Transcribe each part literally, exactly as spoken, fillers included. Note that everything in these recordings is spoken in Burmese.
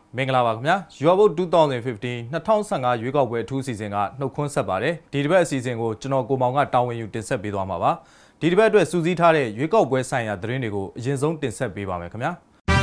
မင်္ဂလာပါခင်ဗျာရွာဘုတ်two thousand fifteen၂၀၁၅ရွေးကောက်ပွဲအထူးစီစဉ်ကနှုတ်ခွန်းဆက်ပါတယ်ဒီတစ်ပတ်အစီအစဉ်ကိုကျွန်တော်ကိုမောင်ကတာဝန်ယူတင်ဆက်ပေးသွားမှာပါဒီတစ်ပတ်အတွက်စူးစီးထားတဲ့ရွေးကောက်ပွဲဆိုင်ရာသတင်းတွေကိုအရင်ဆုံးတင်ဆက်ပေးပါမယ်ခင်ဗျာ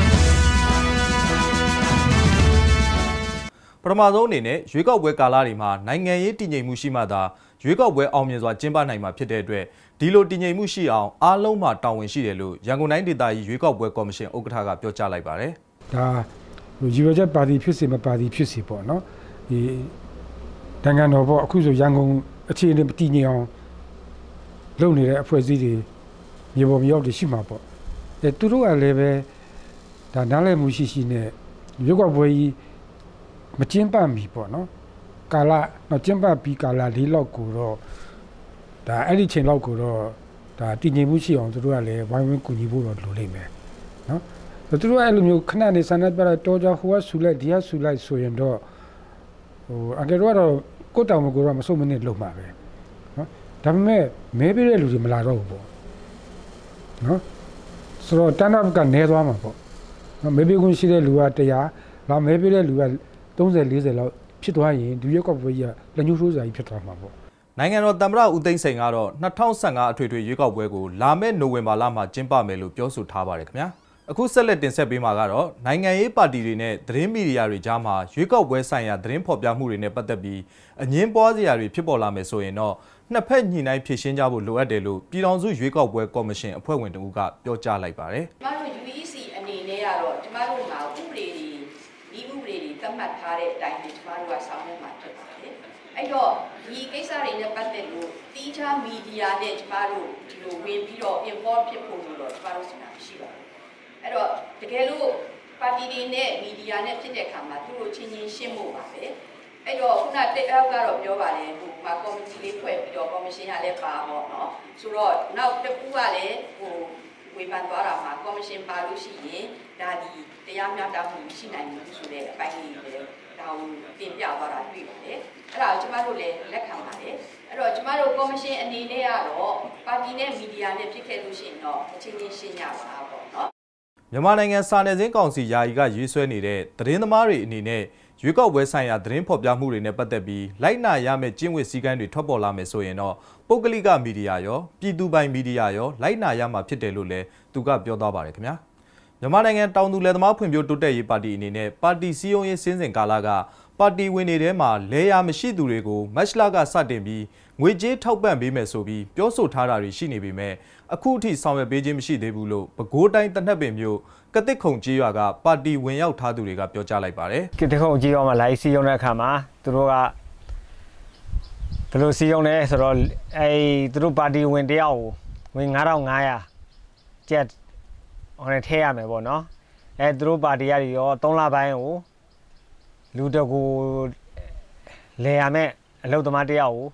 ပထမဆုံးအနေနဲ့ရွေးကောက်ပွဲကာလတွေမှာနိုင်ငံရေးတည်ငြိမ်မှုရှိမှသာရွေးကောက်ပွဲအောင်မြင်စွာကျင်းပနိုင်မှာဖြစ်တဲ့အတွက်ဒီလိုတည်ငြိမ်မှုရှိအောင်အားလုံးမှာတာဝန်ရှိတယ်လို့ရန်ကုန်တိုင်းဒေသကြီးရွေးကောက်ပွဲကော်မရှင်ဥက္ကဋ္ဌကပြောကြားလိုက်ပါတယ်ဒါယူရချက်ပါတီဖြစ်စီမပါတီဖြစ်စီပေါ့နော်ဒီနိုင်ငံတော်ပေါ့အခုဆိုရန်ကုန်အခြေအနေတည်ငြိမ်အောင်လုပ်နေတဲ့အဖွဲ့အစည်းတွေမြေပေါ်မြေအောက်တွေရှိမှာပေါ့အဲသူတို့ကလည်းပဲဒါနားလည်မှုရှိရှိနဲ့ရွေးကောက်ပွဲကြီးမကျင်းပမီပေါ့နော်ကာလတော့ကျင်းပပြီးကာလလေးလောက်ကိုတော့ဒါအဲ့ဒီချိန်လောက်ကိုတော့ဒါတည်ငြိမ်မှုရှိအောင်သူတို့ကလည်းဝိုင်းဝန်းကူညီဖို့တော့လိုလိမ့်မယ်နော်သူတို့အဲ့လိုမျိုးခဏနေဆန္ဒပြတော့တော်ကြဟိုကဆူလိုက်ဒီကဆူလိုက်ဆိုရင်တော့ဟိုအကယ်တော့ကိုတောင်မကိုတော့မစုံမနစ်လုံမှာပဲနော်ဒါပေမဲ့မဲပေးတဲ့လူတွေမလာတော့ဘူးပေါ့နော်ဆိုတော့တန်းတော့ကနေသွားမှာပေါ့နော်မဲပေးခွင့်ရှိတဲ့လူကတရားလာမဲပေးတဲ့လူကthirty fortyလောက်ဖြစ်သွားရင်ဒီရက်ကောက်ပွဲကြီးကလက်ညှိုးထိုးစရာကြီးဖြစ်သွားမှာပေါ့နိုင်ငံတော်သမ္မတဦးသိန်းစိန်ကတော့၂၀၁၅အထွေထွေရွေးကောက်ပွဲကိုလာမယ့်နိုဝင်ဘာလမှာကျင်းပမယ်လို့ပြောဆိုထားပါတယ်ခင်ဗျာအခုဆက်လက်တင်ဆက်ပေးမှာကတော့နိုင်ငံရေးပါတီတွေနဲ့သတင်းမီဒီယာတွေကြားမှာရွေးကောက်ပွဲဆိုင်ရာသတင်းဖော်ပြမှုတွေနဲ့ပတ်သက်ပြီးအငင်းပွားစရာတွေဖြစ်ပေါ်လာမယ်ဆိုရင်တော့နှစ်ဖက်ညှိနှိုင်းဖြေရှင်းကြဖို့လိုအပ်တယ်လို့ပြည်ထောင်စုရွေးကောက်ပွဲကော်မရှင်အဖွဲ့ဝင်တဦးကပြောကြားလိုက်ပါတယ်။ကျမတို့ U E C အနေနဲ့ကတော့ကျမတို့မှာဥပဒေတွေဒီဥပဒေတွေသတ်မှတ်ထားတဲ့အတိုင်းကျမတို့ကဆောင်ရွက်မှာဖြစ်ပါတယ်။အဲ့တော့ဒီကိစ္စတွေနဲ့ပတ်သက်လို့တီးခြားမီဒီယာနဲ့ကျမတို့ဒီလိုဝင်ပြီးတော့ involve ဖြစ်ဖို့လို့တော့ကျမတို့စဉ်းစားမရှိပါဘူး။အဲ့တော့တကယ်လို့ပါတီတွေနဲ့မီဒီယာနဲ့ဖြစ်တဲ့အခါမှာသူတို့ချင်းချင်းရှင်းဖို့ပါပဲ။အဲ့တော့ခုနတက်အောက်ကတော့ပြောပါတယ်ဟိုမှာကော်မတီလေးဖွဲ့ပြီးတော့ကော်မရှင်ကလည်းပါတော့เนาะဆိုတော့နောက်တစ်ခုကလည်းဟိုဝေဖန်သွားတာမှာကော်မရှင်ပါလို့ရှိရင်ဒါဒီတရားမျှတမှုရှိနိုင်မှုဆိုတဲ့အပိုင်းလေးတွေဒါကိုတင်ပြသွားတာတွေ့ပါတယ်အဲ့ဒါကိုကျမတို့လည်းလက်ခံပါတယ်အဲ့တော့ကျမတို့ကော်မရှင်အနေနဲ့ကတော့ပါတီနဲ့မီဒီယာနဲ့ဖြစ်ခဲ့လို့ရှိရင်တော့အချင်းချင်းရှင်းကြပါပေါ့เนาะမြန်မာနိုင်ငံစာနယ်ဇင်းကောင်စီယာယီကရေးဆွဲနေတဲ့သတင်းသမားတွေအနေနဲ့ရွေးကောက်ပွဲဆိုင်ရာသတင်းဖော်ပြမှုတွေနဲ့ပတ်သက်ပြီးလိုက်နာရမယ့်ကျင့်ဝတ်စည်းကမ်းတွေထွက်ပေါ်လာမယ်ဆိုရင်တော့ပုဂ္ဂလိကမီဒီယာရောပြည်သူပိုင်မီဒီယာရောလိုက်နာရမှာဖြစ်တယ်လို့လည်းသူကပြောသွားပါတယ်ခင်ဗျာမြန်မာနိုင်ငံတောင်သူလယ်သမားဖွံ့ဖြိုးတိုးတက်ရေးပါတီအနေနဲ့ပါတီစည်းရုံးရေးစင်းစဉ်ကာလကပါတီဝင်တွေထဲမှာလဲရမရှိသူတွေကိုမတ်လကစတင်ပြီးငွေကြေးထောက်ပံ့ပေးမယ်ဆိုပြီးပြောဆိုထားတာတွေရှိနေပေမဲ့အခုအထိဆောင်ရွက်ပေးခြင်းမရှိသေးဘူးလို့ပဲခူးတိုင်းတနက်ပင်မြို့ကတစ်ခုံကြီးရွာကပါတီဝင်ရောက်ထားသူတွေကပြောကြားလိုက်ပါတယ်ကတစ်ခုံကြီးရွာမှာလိုက်စီးရုံတဲ့အခါမှာသူတို့ကဘယ်လိုစီးရုံလဲဆိုတော့အဲသူတို့ပါတီဝင်တယောက်ကိုဝင်nine thousand five hundredကျပ်ဟိုနဲ့ထည့်ရမယ်ပေါ့နော်အဲသူတို့ပါတီရရောthreeလပိုင်းကိုလူတကူလဲရမယ်အလုပ်သမားတယောက်ကို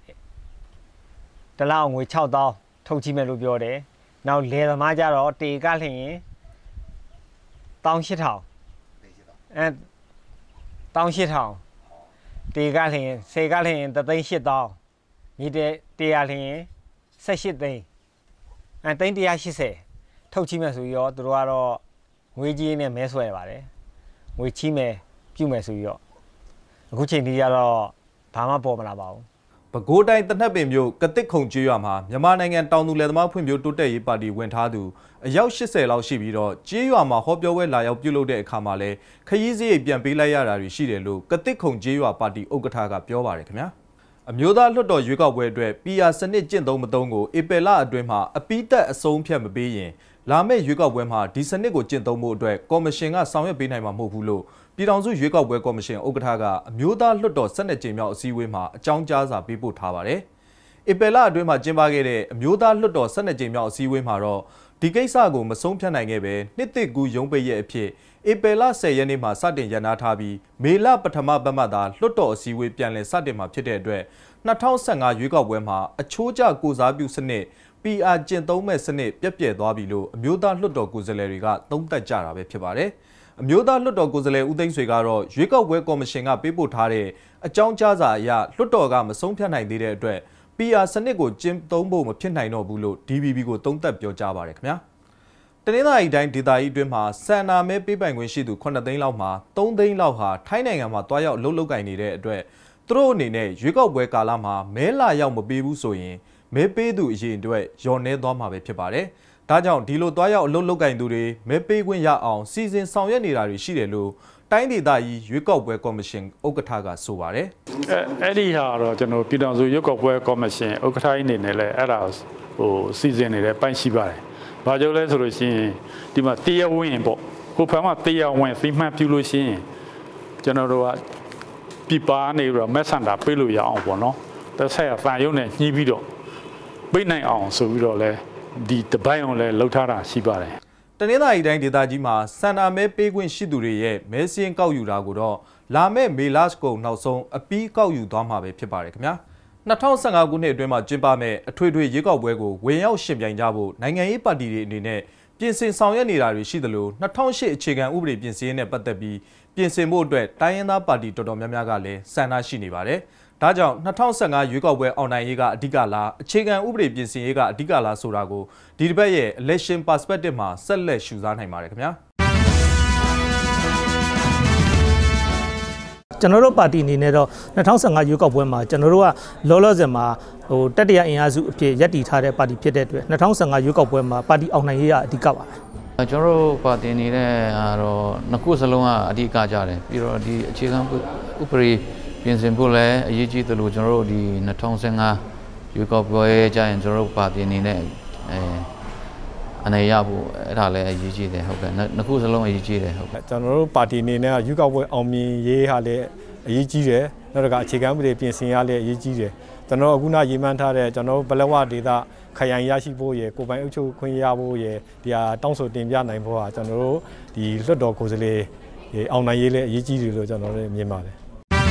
တလောက်ငွေsix thousandထုတ်ကြည့်မယ်လို့ပြောတယ်နောက်လဲသမားကြတော့တေကလျင်eight thousand eight thousandအဲeight thousand eight thousandတေကလျင်စေကလျင်eight thousand eight thousandမြေတေတေရလျင်eighteenသိန်းအဲသိန်းone eightyထုတ်ချိမယ်ဆိုပြီးတော့သူတို့ကတော့ငွေကြီးနဲ့မဲဆွဲပါတယ်ငွေချိမယ်ပြုမယ်ဆိုပြီးတော့အခုချိန်ကြီးကတော့ဘာမှပေါ်မလာပါဘူးပဲခူးတိုင်းတနက်ပင်မြို့ကတစ်ခုံကြီးရွာမှာမြန်မာနိုင်ငံတောင်သူလယ်သမားဖွံ့ဖြိုးတိုးတက်ရေးပါတီဝင်ထားသူအယောက်eightyလောက်ရှိပြီးတော့ကြီးရွာမှာဟောပြောပွဲလာရောက်ပြုလုပ်တဲ့အခါမှာလဲခရီးစရိတ်ပြန်ပေးလိုက်ရတာတွေရှိတယ်လို့ကတစ်ခုံကြီးရွာပါတီဥက္ကဋ္ဌကပြောပါတယ်ခင်ဗျာအမျိုးသားလွှတ်တော်ရွေးကောက်ပွဲအတွက် P R စနစ်ကျင့်သုံးမသုံးကိုဧပြီလအတွင်းမှာအပိသက်အဆုံးဖြတ်မပေးရင်လာမယ့်ရွေးကောက်ပွဲမှာဒီစနစ်ကိုကျင့်သုံးဖို့အတွက်ကော်မရှင်ကဆောင်ရွက်ပေးနိုင်မှာမဟုတ်ဘူးလို့ပြည်ထောင်စုရွေးကောက်ပွဲကော်မရှင်ဥက္ကဋ္ဌကအမျိုးသားလွှတ်တော်twelveကြိမ်မြောက်အစည်းအဝေးမှာအကြောင်းကြားစာပေးပို့ထားပါတယ်။ဧပြီလအတွင်းမှာကျင်းပခဲ့တဲ့အမျိုးသားလွှတ်တော်twelveကြိမ်မြောက်အစည်းအဝေးမှာတော့ဒီကိစ္စကိုမဆုံးဖြတ်နိုင်ခဲ့ပဲနှစ်သစ်ကူးရုံးပိတ်ရက်အဖြစ်ဧပြီလtenရက်နေ့မှာစတင်ရန်နာထားပြီးမေလပထမပတ်မှသာလွှတ်တော်အစည်းအဝေးပြန်လည်စတင်မှာဖြစ်တဲ့အတွက်၂၀၁၅ရွေးကောက်ပွဲမှာအချိုးကျကိုစားပြုစနစ် P R ကျင့်သုံးမဲ့စနစ်ပြက်ပြဲသွားပြီလို့အမျိုးသားလွှတ်တော်ကိုယ်စားလှယ်တွေကသုံးသပ်ကြတာပဲဖြစ်ပါတယ်။အမျိုးသားလွှတ်တော်ကိုယ်စားလှယ်ဦးသိန်းဆွေကတော့ရွေးကောက်ပွဲကော်မရှင်ကပေးပို့ထားတဲ့အကြောင်းကြားစာအရလွှတ်တော်ကမဆုံးဖြတ်နိုင်သေးတဲ့အတွက် P R စနစ်ကိုကျင့်သုံးဖို့မဖြစ်နိုင်တော့ဘူးလို့ D B B ကိုသုံးသပ်ပြောကြားပါတယ်ခင်ဗျာ။တနင်္သာရီတိုင်းဒေသကြီးအတွင်းမှာဆန္ဒမဲပေးပိုင်ခွင့်ရှိသူခုနှစ်သိန်းလောက်မှာသုံးသိန်းလောက်ဟာထိုင်းနိုင်ငံမှာတွားရောက်လှုပ်လှုပ်ကိုင်နေတဲ့အတွက်သူတို့အနေနဲ့ရွေးကောက်ပွဲကာလမှာမဲလာရောက်မပေးဘူးဆိုရင်မဲပေးသူအရေးအတွက်လျော်နှဲသွားမှာပဲဖြစ်ပါတယ်။ဒါကြောင့်ဒီလိုတွားရောက်လှုပ်လှုပ်ကိုင်သူတွေမဲပေးခွင့်ရအောင်စီစဉ်ဆောင်ရွက်နေတာတွေရှိတယ်လို့တိုင်းဒေသကြီးရွေးကောက်ပွဲကော်မရှင်ဥက္ကဋ္ဌကဆိုပါတယ်။အဲအဲ့ဒီဟာတော့ကျွန်တော်ပြည်ထောင်စုရွေးကောက်ပွဲကော်မရှင်ဥက္ကဋ္ဌအနေနဲ့လည်းအဲ့ဒါဟိုစီစဉ်နေတဲ့ပိုင်းရှိပါတယ်။ဘာကြောင့်လဲဆိုလို့ရှိရင်ဒီမှာတရားဝင်ပေါ့ဟိုဘက်မှာတရားဝင်သိမှတ်ပြုလို့ရှိရင်ကျွန်တော်တို့ကပြပါနေပြီးတော့မက်ဆန်တာပေးလို့ရအောင်ပေါ့နော်။တစ်ဆက်အဖန်ရုံနဲ့ညှိပြီးတော့ပေးနိုင်အောင်ဆိုပြီးတော့လဲဒီတပိုင်းအောင်လဲလှုပ်ထားတာရှိပါတယ်။တနင်္သာရီတိုင်းဒေသကြီးမှာဆန္ဒမဲပေးခွင့်ရှိသူတွေရဲ့မဲစင်းကောက်ယူတာကိုတော့လာမယ့်မေလကုန်နောက်ဆုံးအပြီးကောက်ယူသွားမှာပဲဖြစ်ပါတယ်ခင်ဗျာ။၂၀၁၅ခုနှစ်အတွင်းမှာကျင်းပမဲ့အထွေထွေရွေးကောက်ပွဲကိုဝင်ရောက်ရှင်ပြိုင်ကြဖို့နိုင်ငံရေးပါတီတွေအနေနဲ့ပြင်ဆင်ဆောင်ရွက်နေတာတွေရှိသလို၂၀၀၈အခြေခံဥပဒေပြင်ဆင်ရေးနဲ့ပတ်သက်ပြီးပြင်ဆင်ဖို့အတွက်တိုင်းရင်းသားပါတီတော်တော်များများကလည်းဆန္ဒရှိနေပါတယ်။ဒါကြောင့်၂၀၁၅ရွေးကောက်ပွဲအောင်နိုင်ရေးကအဓိကလားအခြေခံဥပဒေပြင်ဆင်ရေးကအဓိကလားဆိုတာကိုဒီတစ်ပတ်ရဲ့ election perspective မှာဆက်လက်ရှုစားနိုင်ပါတယ်ခင်ဗျာကျွန်တော်တို့ပါတီအနေနဲ့တော့၂၀၁၅ရွေးကောက်ပွဲမှာကျွန်တော်တို့ကလောလောဆယ်မှာဟိုတတိယအင်အားစုအဖြစ်ရပ်တည်ထားတဲ့ပါတီဖြစ်တဲ့အတွက်၂၀၁၅ရွေးကောက်ပွဲမှာပါတီအောင်နိုင်ရေးကအဓိကပါပဲကျွန်တော်တို့ပါတီနေတဲ့ကတော့နှစ်ခုစလုံးကအဓိကကြတယ်ပြီးတော့ဒီအခြေခံဥပဒေပြင်ဆင်ဖို့လည်းအရေးကြီးသလိုကျွန်တော်တို့ဒီ၂၀၁၅ရွေးကောက်ပွဲကြရင်ကျွန်တော်တို့ပါတီအနေနဲ့အဲအနေရဖို့အဲ့ဒါလည်းအရေးကြီးတယ်ဟုတ်ကဲ့နှစ်ခုစလုံးအရေးကြီးတယ်ဟုတ်ကဲ့ကျွန်တော်တို့ပါတီအနေနဲ့ရွေးကောက်ပွဲအောင်မြင်ရေးဟာလည်းအရေးကြီးတယ်နောက်တစ်ခါအခြေခံဥပဒေပြင်ဆင်ရလည်းအရေးကြီးတယ်ကျွန်တော်အခုနရေးမှန်းထားတဲ့ကျွန်တော်ဘလဝဒေသခရိုင်ရရှိဖို့ရယ်ကိုပိုင်အုပ်ချုပ်ခွင့်ရဖို့ရယ်ဒီဟာတောင်းဆိုတင်ပြနိုင်ဖို့ဟာကျွန်တော်တို့ဒီလွှတ်တော်ကိုယ်စားလှယ်အောင်နိုင်ရေးလည်းအရေးကြီးတယ်လို့ကျွန်တော်တို့မြင်ပါတယ်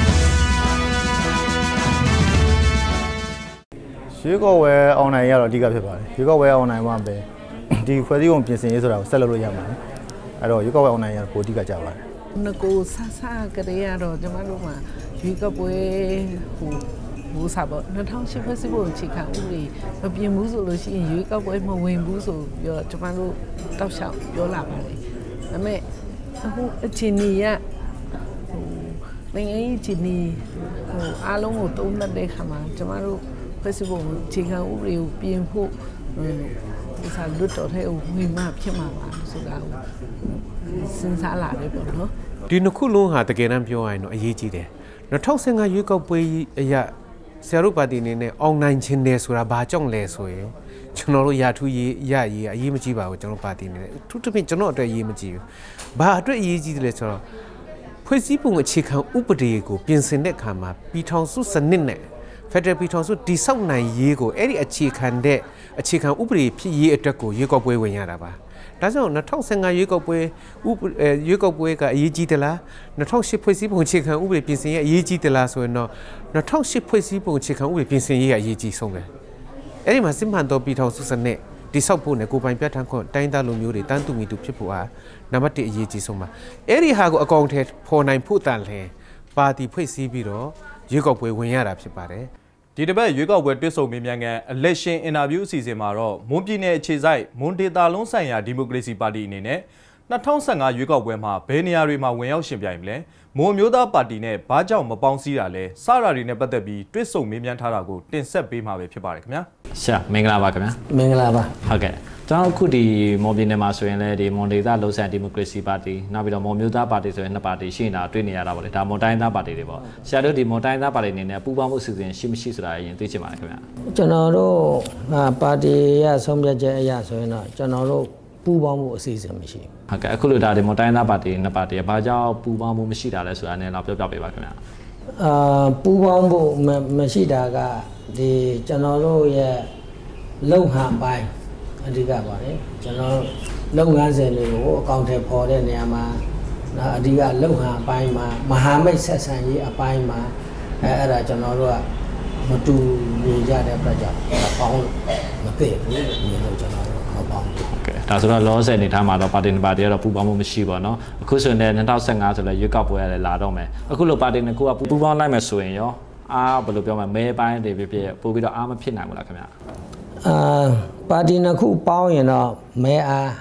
ရွေးကောက်ပွဲအောင်နိုင်ရတော့အဓိကဖြစ်ပါတယ်ရွေးကောက်ပွဲအောင်နိုင်မှပဲဒီဖွဲ့စည်းပုံပြင်ဆင်ရေးဆိုတာကိုဆက်လုပ်လို့ရမှာလေအဲ့တော့ရွေးကောက်ပွဲအောင်နိုင်ရပိုအဓိကကြပါတယ်ငကိုဆဆကလေးကတော့ကျွန်မတို့မှာရွေးကောက်ပွဲဟိုဘူးစားပေါ့၂၀၀၈ဖွဲ့စည်းပုံအခြေခံဥပဒေမပြင်ဘူးဆိုလို့ရှိရင်ရွေးကောက်ပွဲမဝင်ဘူးဆိုပြီးတော့ကျွန်မတို့တောက်လျှောက်ပြောလာပါတယ်ဒါပေမဲ့အခုအချိန်ကြီးကဟိုနိုင်ငံရေးချိန်ကြီးဟိုအားလုံးကိုသုံးသပ်တဲ့ခါမှာကျွန်မတို့ဖွဲ့စည်းပုံအခြေခံဥပဒေကိုပြင်ဖို့ဒီစားလွတ်တော်ထဲကိုဝင်မှဖြစ်မှာပါဆိုတာကိုစဉ်းစားလာတယ်ပေါ့နော်ဒီနှစ်ခုလုံးဟာတကယ်တမ်းပြောရရင်တော့အရေးကြီးတယ်၂၀၁၅ရွေးကောက်ပွဲအရာဆရာတို့ပါတီအနေနဲ့အောင်နိုင်ခြင်းတယ်ဆိုတာဘာကြောင့်လဲဆိုရင်ကျွန်တော်တို့ရာထူးရေးရရေးအရေးမကြီးပါဘူးကျွန်တော်ပါတီအနေနဲ့သူတစ်ပင်ကျွန်တော်အတွက်အရေးမကြီးဘူးဘာအတွက်အရေးကြီးတယ်လဲဆိုတော့ဖွဲ့စည်းပုံအခြေခံဥပဒေကိုပြင်ဆင်တဲ့အခါမှာပြည်ထောင်စုစနစ်နဲ့ဖက်ဒရယ်ပြည်ထောင်စုတည်ဆောက်နိုင်ရေးကိုအဲ့ဒီအခြေခံတဲ့အခြေခံဥပဒေဖြစ်ရေးအတွက်ကိုရွေးကောက်ပွဲဝင်ရတာပါဒါကြောင့်၂၀၁၅ရွေးကောက်ပွဲဥပရွေးကောက်ပွဲကအရေးကြီးသလား၂၀၀၈ဖွဲ့စည်းပုံအခြေခံဥပဒေပြင်ဆင်ရေးအရေးကြီးသလားဆိုရင်တော့၂၀၀၈ဖွဲ့စည်းပုံအခြေခံဥပဒေပြင်ဆင်ရေးကအရေးကြီးဆုံးပဲအဲ့ဒီမှာစစ်မှန်သောပြည်ထောင်စုစနစ်တိဆောက်ဖို့နဲ့ကိုပိုင်ပြဋ္ဌာန်းခွင့်တိုင်းသားလူမျိုးတွေတန်းတူမီတူဖြစ်ဖို့ဟာနံပါတ်၁အရေးကြီးဆုံးပါအဲ့ဒီဟာကိုအကောင့်ထဲပေါ်နိုင်ဖို့တန်လဲပါတီဖွဲ့စည်းပြီးတော့ရွေးကောက်ပွဲဝင်ရတာဖြစ်ပါတယ်ဒီတစ်ပတ်ရွေးကောက်ပွဲတွဲဆုံမေးမြန်းခန်း election interview အစီအစဉ်မှာတော့မွန်ပြည်နယ်အခြေစိုက်မွန်ဒေတာလုံးဆိုင်ရာဒီမိုကရေစီပါတီအနေနဲ့၂၀၁၅ရွေးကောက်ပွဲမှာဘယ်နေရာတွေမှာဝင်ရောက်ရှင်ပြိုင်မလဲမွန်မျိုးသားပါတီနဲ့ဘာကြောင့်မပေါင်းစည်းတာလဲစတာတွေနဲ့ပတ်သက်ပြီးတွဲဆုံမေးမြန်းထားတာကိုတင်ဆက်ပေးမှာပဲဖြစ်ပါတယ်ခင်ဗျာရှာမင်္ဂလာပါခင်ဗျာမင်္ဂလာပါဟုတ်ကဲ့ကျွန်တော်အခုဒီမွန်ပြည်နယ်မှာဆိုရင်လည်းဒီမွန်ဒေတာလုံးဆိုင်ဒီမိုကရေစီပါတီနောက်ပြီးတော့မွန်မျိုးသားပါတီဆိုရင်နှစ်ပါတီရှိနေတာတွေ့နေရတာပေါ့လေဒါမွန်တိုင်းသားပါတီတွေပေါ့ဆရာတို့ဒီမွန်တိုင်းသားပါတီအနေနဲ့ပူးပေါင်းမှုအစီအစဉ်ရှိမရှိဆိုတာအရင်သိချင်ပါတယ်ခင်ဗျာကျွန်တော်တို့ပါတီရဆုံးဖြတ်ချက်အရဆိုရင်တော့ကျွန်တော်တို့ပူးပေါင်းမှုအစီအစဉ်မရှိဘူးဟုတ်ကဲ့အခုလိုဒါဒီမွန်တိုင်းသားပါတီနှစ်ပါတီဘာကြောင့်ပူးပေါင်းမှုမရှိတာလဲဆိုတာနဲ့တော့ပြောပြပေးပါခင်ဗျာအာပူးပေါင်းဖို့မရှိတာကဒီကျွန်တော်တို့ရဲ့လုံဟန်ပိုင်းအဓိကပါတယ်ကျွန်တော်လုပ်ငန်းစဉ်တွေကိုအကောင့်ထဲပေါ်တဲ့နေရာမှာအဓိကလုံဟန်အပိုင်းမှာမဟာမိတ်ဆက်ဆံရေးအပိုင်းမှာအဲအဲ့ဒါကျွန်တော်တို့ကမတူညီကြတဲ့အတွက်ကြောင့်ပေါင်းမသိဘူးညီလို့ကျွန်တော်တို့မပေါင်းဘူးโอเคဒါဆိုတော့လောဆယ်နေထားမှာတော့ပါတီနှစ်ပါတီကတော့ပူးပေါင်းမှုမရှိပါတော့အခုဆိုရင်၂၀၁၅ဆိုလည်းရွေးကောက်ပွဲရတယ်လာတော့မယ်အခုလိုပါတီနှစ်ခုကပူးပေါင်းလိုက်မယ်ဆိုရင်ရောအားဘယ်လိုပြောမလဲမဲပိုင်းတွေဖြစ်ဖြစ်ပို့ပြီးတော့အားမဖြစ်နိုင်ဘူးလားခင်ဗျာအာပါတီနှစ်ခုပေါင်းရင်တော့မဲအား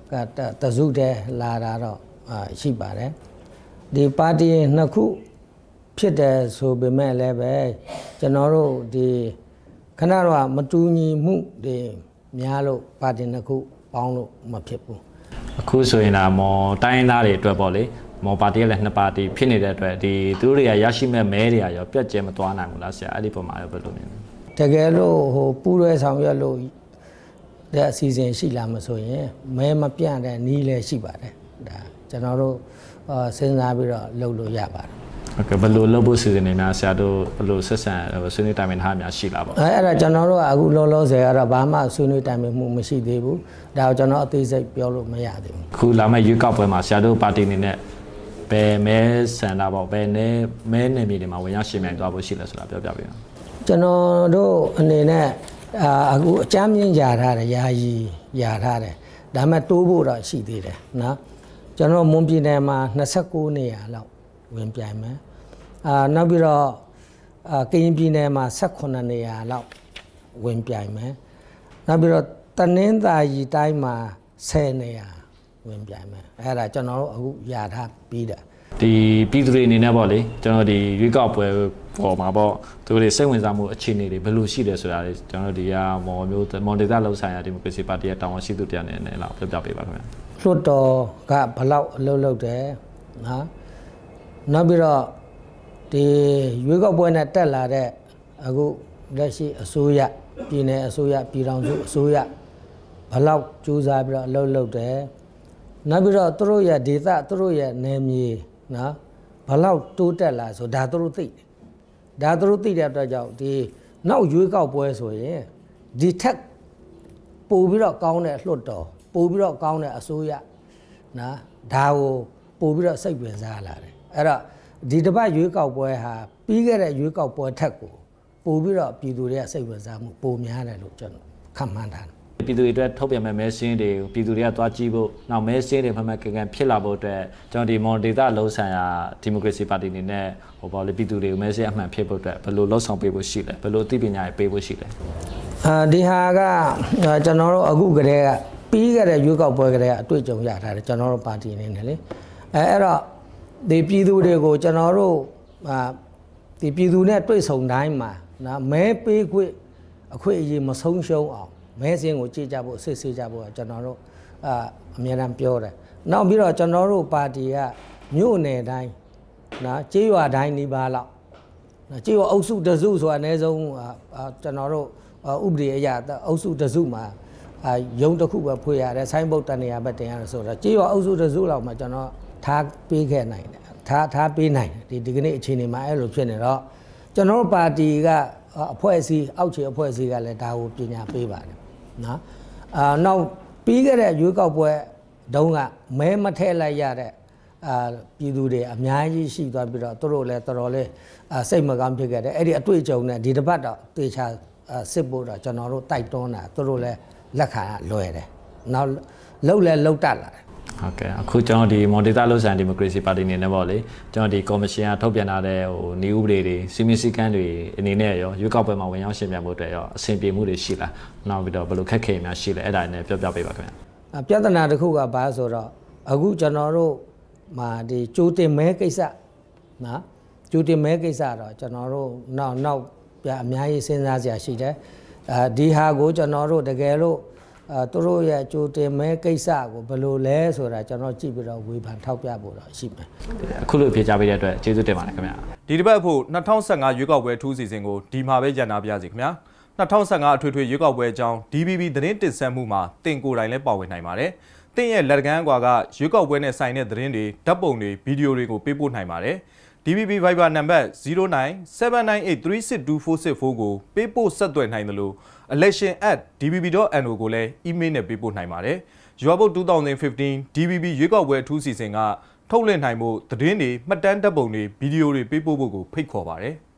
တစုတည်းလာတာတော့ရှိပါတယ်ဒီပါတီနှစ်ခုဖြစ်တယ်ဆိုပေမဲ့လည်းပဲကျွန်တော်တို့ဒီခဏတော့မတူညီမှုတွေများလို့ပါတီနှစ်ခုပေါင်းလို့မဖြစ်ဘူးအခုဆိုရင်ဒါမော်တိုင်းသားတွေအတွက်ပေါ့လေမော်ပါတီကလည်းနှစ်ပါတီဖြစ်နေတဲ့အတွက်ဒီသူတို့တွေကရရှိမဲ့မဲတွေကရောပြတ်ကျဲမသွားနိုင်ဘူးလားဆရာအဲ့ဒီပုံမှာရောဘယ်လိုမြင်လဲတကယ်လို့ဟိုပူးရဲဆောင်ရွက်လို့တဲ့အစီအစဉ်ရှိလာမဆိုရင်မဲမပြန့်တဲ့နီးလည်းရှိပါတယ်ဒါကျွန်တော်တို့စဉ်းစားပြီးတော့လုပ်လို့ရပါတယ်ဟုတ်ကဲ့ဘယ်လိုလုပ်ဖို့စီစဉ်နေများဆရာတို့ဘယ်လိုဆက်ဆံဆွေးနွေးတိုင်ပင်ထားများရှိလားပေါ့အဲအဲ့ဒါကျွန်တော်တို့ကအခုလောလောဆယ်ကတော့ဘာမှဆွေးနွေးတိုင်ပင်မှုမရှိသေးဘူးဒါကိုကျွန်တော်အသေးစိတ်ပြောလို့မရသေးဘူးခုလာမယ့်ရွေးကောက်ပွဲမှာဆရာတို့ပါတီအနေနဲ့ဘယ်မဲဆန္ဒပေါ့ဘယ်နဲ့မဲနယ်မြေတွေမှာဝင်ရောက်ရှင်ပြိုင်သွားဖို့ရှိလဲဆိုတာပြောပြပေးပါကျွန်တော်တို့အနေနဲ့အခုအကြမ်းမြင့်ကြာထားတယ်ယာယီယာထားတယ်ဒါမှတိုးဖို့တော့ရှိသေးတယ်နော်ကျွန်တော်မွန်ပြည်နယ်မှာနှစ်ဆယ့်ကိုးနေရာလောက်ဝင်ပြိုင်မယ်အာနောက်ပြီးတော့အာကရင်ပြည်နယ်မှာဆယ့်ခုနှစ်နေရာလောက်ဝင်ပြိုင်မယ်နောက်ပြီးတော့တနင်္သာရီတိုင်းမှာဆယ်နေရာဝင်ပြိုင်မယ်အဲ့ဒါကျွန်တော်တို့အခုယာထားပြီးတယ်ဒီပြည်သူတွေအနေနဲ့ပေါ့လေကျွန်တော်ဒီရွေးကောက်ပွဲပေါ်မှာပေါ့သူတို့စိတ်ဝင်စားမှုအခြေအနေတွေဘယ်လိုရှိတယ်ဆိုတာလေကျွန်တော်ဒီကမော်မျိုးမော်ဒေတာလောက်ဆိုင်ရာဒီမိုကရေစီပါတီရဲ့တာဝန်ရှိသူတရားနဲ့လည်းပြောပြပေးပါခင်ဗျာလွတ်တော်ကဘလောက်အလုပ်လုပ်တယ်နော်နောက်ပြီးတော့ဒီရွေးကောက်ပွဲနဲ့တက်လာတဲ့အခုလက်ရှိအစိုးရပြည်내အစိုးရပြည်ထောင်စုအစိုးရဘလောက်ကြိုးစားပြီးတော့အလုပ်လုပ်တယ်နောက်ပြီးတော့သူတို့ရဲ့ဒေသသူတို့ရဲ့နယ်မြေနော်ဘလောက်တိုးတက်လာဆိုဒါသူတို့သိတယ်ဒါသူတို့သိတဲ့အတွက်ကြောင့်ဒီနောက်ရွေးကောက်ပွဲဆိုရင်ဒီထက်ပို့ပြီးတော့ကောင်းတဲ့လွှတ်တော်ပို့ပြီးတော့ကောင်းတဲ့အစိုးရနော်ဒါကိုပို့ပြီးတော့စိတ်ဝင်စားလာတယ်အဲ့တော့ဒီတစ်ပတ်ရွေးကောက်ပွဲဟာပြီးခဲ့တဲ့ရွေးကောက်ပွဲထက်ကိုပို့ပြီးတော့ပြည်သူတွေကစိတ်ဝင်စားမှုပိုများတယ်လို့ကျွန်တော်ခန့်မှန်းထားတယ်ပြည်သူတွေအတွက်ထုတ်ပြန်မဲ့မဲစင်းတွေပြည်သူတွေကသွားကြည့်ဖို့နောက်မဲစင်းတွေမှမှကန်ကန်ဖြစ်လာဖို့အတွက်ကျွန်တော်ဒီမွန်ဒေတာလုံးဆိုင်ရာဒီမိုကရေစီပါတီအနေနဲ့ဟိုပေါ့လေပြည်သူတွေကိုမဲစင်းအမှန်ဖြစ်ဖို့အတွက်ဘယ်လိုလှုပ်ဆောင်ပေးဖို့ရှိလဲဘယ်လိုအသိပညာတွေပေးဖို့ရှိလဲအာဒီဟာကကျွန်တော်တို့အခုကတည်းကပြီးခဲ့တဲ့ရွေးကောက်ပွဲကတည်းကအတွေ့အကြုံရထားတယ်ကျွန်တော်တို့ပါတီအနေနဲ့လေအဲအဲ့တော့ဒီပြည်သူတွေကိုကျွန်တော်တို့အာဒီပြည်သူနဲ့တွေ့ဆုံတိုင်းမှာနော်မဲပေးခွင့်အခွင့်အရေးမဆုံးရှုံးအောင်မဲစင်းကိုကြည့်ကြဖို့စစ်ဆေးကြဖို့ကျွန်တော်တို့အာအများအားပြောတယ်နောက်ပြီးတော့ကျွန်တော်တို့ပါတီကမြို့နယ်တိုင်းနော်ကြေးရွာတိုင်းဒီပါလောက်နော်ကြေးရွာအုပ်စုတစုဆိုတာအနည်းဆုံးကျွန်တော်တို့ဥပဒေအရအုပ်စုတစုမှာအာရုံတစ်ခုပဲဖွေရတယ်ဆိုင်းဘုတ်တနေရာပဲတင်ရတယ်ဆိုတော့ကြေးရွာအုပ်စုတစုလောက်မှာကျွန်တော်ထားပေးခဲ့နိုင်တယ်ထားထားပေးနိုင်တယ်ဒီဒီကနေ့အခြေအနေမှာအဲ့လိုဖြစ်နေတော့ကျွန်တော်တို့ပါတီကအဖွဲ့အစည်းအောက်ခြေအဖွဲ့အစည်းကလည်းဒါကိုပညာပေးပါတယ်နော်အာနောက်ပြီးခဲ့တဲ့ရွေးကောက်ပွဲတုန်းကမဲမထည့်လိုက်ရတဲ့အာပြည်သူတွေအများကြီးရှိသွားပြီးတော့သူတို့လည်းတော်တော်လေးစိတ်မကောင်းဖြစ်ခဲ့တယ်အဲ့ဒီအတွေ့အကြုံနဲ့ဒီတစ်ပတ်တော့တေချာစစ်ဖို့တော့ကျွန်တော်တို့တိုက်တွန်းတာသူတို့လည်းလက်ခံလွယ်တယ်နောက်လှုပ်လဲလှုပ်တတ်လာတယ်ဟုတ်ကဲ့အခုကျွန်တော်ဒီမွန်ဒေတာလုံးဆိုင်ဒီမိုကရေစီပါတီအနေနဲ့ပေါ့လေကျွန်တော်ဒီကော်မရှင်ကထုတ်ပြန်ထားတဲ့ဟိုနေဥပဒေတွေစီမင်းစည်းကမ်းတွေအနေနဲ့ရောရွေးကောက်ပွဲမှာဝင်ရောက်ရှင်ပြိုင်မှုတွေရောအဆင်ပြေမှုတွေရှိလားနောက်ပြီးတော့ဘယ်လိုခက်ခဲများရှိလဲအဲ့ဒါနဲ့ပြောပြပေးပါခင်ဗျာပြဿနာတစ်ခုကဘာဆိုတော့အခုကျွန်တော်တို့မှာဒီကြိုးတင်မဲကိစ္စနော်ကြိုးတင်မဲကိစ္စတော့ကျွန်တော်တို့နောက်နောက်ပြအများကြီးစဉ်းစားစရာရှိတယ်အဲဒီဟာကိုကျွန်တော်တို့တကယ်လို့အဲသူတို့ရဲ့ကြိုတင်မဲကိစ္စကိုဘယ်လိုလဲဆိုတာကျွန်တော်ကြည့်ပြီးတော့ဝေဖန်ထောက်ပြဖို့တော့ရှိမယ်အခုလိုဖြေချပေးတဲ့အတွက်ကျေးဇူးတင်ပါတယ်ခင်ဗျာဒီတစ်ပတ်အဖို့၂၀၁၅ရွေးကောက်ပွဲထူးစီစဉ်ကိုဒီမှာပဲညနာပြစီခင်ဗျာ၂၀၁၅အထွေထွေရွေးကောက်ပွဲအကြောင်း D B B သတင်းတင်ဆက်မှုမှာတင်ကိုယ်တိုင်လည်းပါဝင်နိုင်ပါတယ်။တင်ရဲ့လက်ကမ်းကွာကရွေးကောက်ပွဲနဲ့ဆိုင်တဲ့သတင်းတွေဓာတ်ပုံတွေဗီဒီယိုတွေကိုပေးပို့နိုင်ပါတယ်။ D B B Viber နံပါတ်zero nine seven nine eight three six two four six fourကိုပေးပို့ဆက်သွယ်နိုင်တယ်လို့ election at d b b dot n o ကိုလည်း email နဲ့ပေးပို့နိုင်ပါတယ်။ရွေးကောက်ပွဲtwenty fifteen D B B ရွေးကောက်ပွဲအထူးစီစဉ်ကထုတ်လွှင့်နိုင်မှုသတင်းတွေမှတ်တမ်းဓာတ်ပုံတွေဗီဒီယိုတွေပေးပို့ဖို့ကိုဖိတ်ခေါ်ပါတယ်။